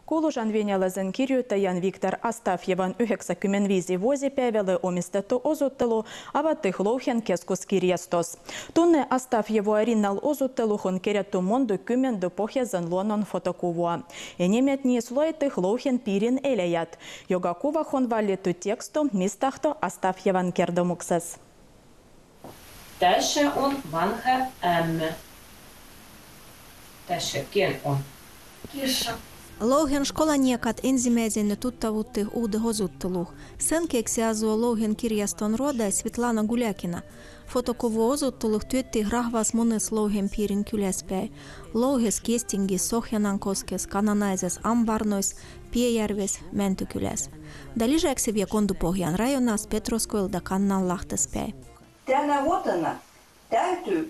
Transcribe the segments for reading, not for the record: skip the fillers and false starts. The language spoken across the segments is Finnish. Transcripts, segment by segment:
Kuulujan venäläisen kirjoittajan Viktor Astafjevan 95 vuosipäivälle omistettu osoittelu avattiin Louhen keskuskirjastos. Tunne Astafjevua rinnalla osoitteluun kerätty monta kymmentä pohjaisen luonnon fotokuvaa. Enimmät niissä luettiin Louhen piirin eläjät, joka kuvahon valittu teksto mistahto Astafjevan kertomuksessa. Tässä on vanha ämmä. Tässä ken on? Kissa. Louhen skolaniekat ensimmäisen tuttavutti uude osoittelu. Sen keksi asua Louhen kirjaston roda Svetlana Guliakina. Fotokuvu osoittelu työtti rahvas mones Louhen piirin kyläspäin. Louhes, Kestingis, Sohjanankoskes, Kananaisessa, Ambarnois, Piejärves, Mäntykyläs. Da lisäksi vie Kontupohjan rajonas Petroskoilta Kannanlahtespäin. Tänä vuotena täytyy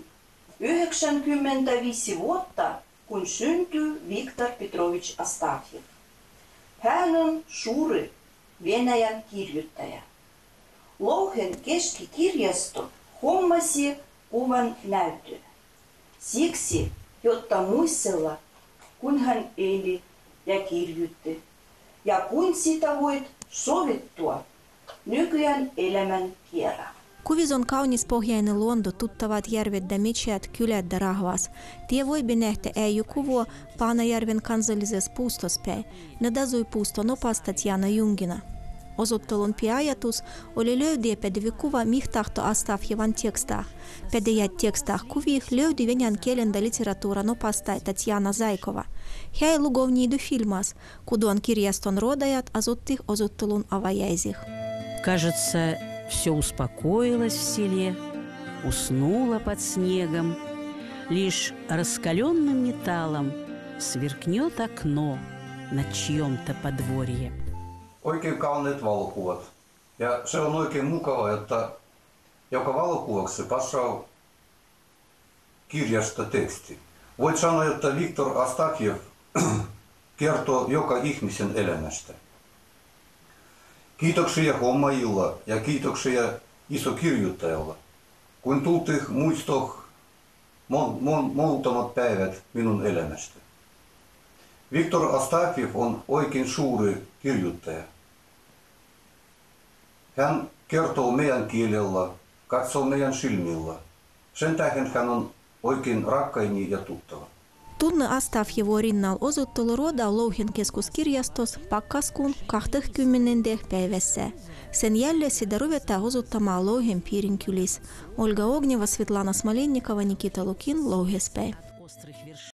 95 vuotta, kun syntyi Viktor Petrovich Astafjev. Hän on suuri Venäjän kirjoittaja. Louhen keskikirjasto hommasi kuvan näytön. Siksi, jotta muistella, kun hän eli ja kirjoitti, ja kun sitä voit sovittua nykyään elämän kierään. Kuvissa on kaunis pohjainen luonto, tuttavat järvet ja metsät, kylät ja rahvas. Tie voi nähdä äijykuvua Paanajärven kansallisessa puustospäin. Nadazui puuston opas Tatjana Jungina. Osoittelun pääajatus oli löytää pätevä kuva mihtahto Astafjevan tekstaa. Pätevät tekstaa kuvih löytyi venäjän kielen ja literatuuran opastaja Tatjana Zaikova. Hän ei lugovniidu filmas, kudon kirjaston rodajat azotti osoittelun avajaisih. Кажется, все успокоилось в селе, уснуло под снегом. Лишь раскаленным металлом сверкнет окно на чьем-то подворье. Oikein kauniit valokuvat. Ja se on oikein mukava, että joka valokuvaksi passaa kirjastoteksti. Voit sanoa, että Viktor Astafjev kertoo joka ihmisen elämästä. Kiitoksia hommajilla ja kiitoksia isokirjoittajalla, kun tultiin muistoon muutamat päivät minun elämästä. Viktor Astafjev on oikein suuri kirjoittaja. Hän kertoo meidän kielellä, katsoo meidän silmillä. Sen tähden hän on oikein rakkaini ja tuttava. Tunne Astafjevua rinnalla osoittelu roda Louhen keskuskirjastos pakkaskuun 20. päivässä. Sen jälleen sitä ruvetaan osoittamaan Louhen piirin kylissä. Olga Ogneva, Svetlana Smolennikova, Nikita Lukin, Louhespäin.